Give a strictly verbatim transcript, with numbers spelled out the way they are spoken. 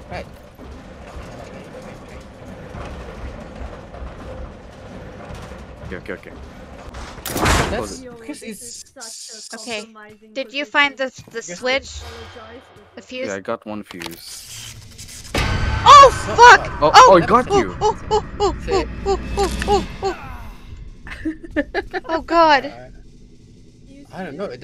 Right. Okay, okay, okay. That's Yo, because this it's is such a Okay. compromising Did you position. find the the Yes. switch? Apologize, The but- fuse? Yeah, I got one fuse. Oh so fuck! hard. Oh, Oh! oh, I That got was- you! Oh! Oh! Oh! Oh! Oh! Oh! Oh! Oh! Oh! God! Uh, You I don't know. serious?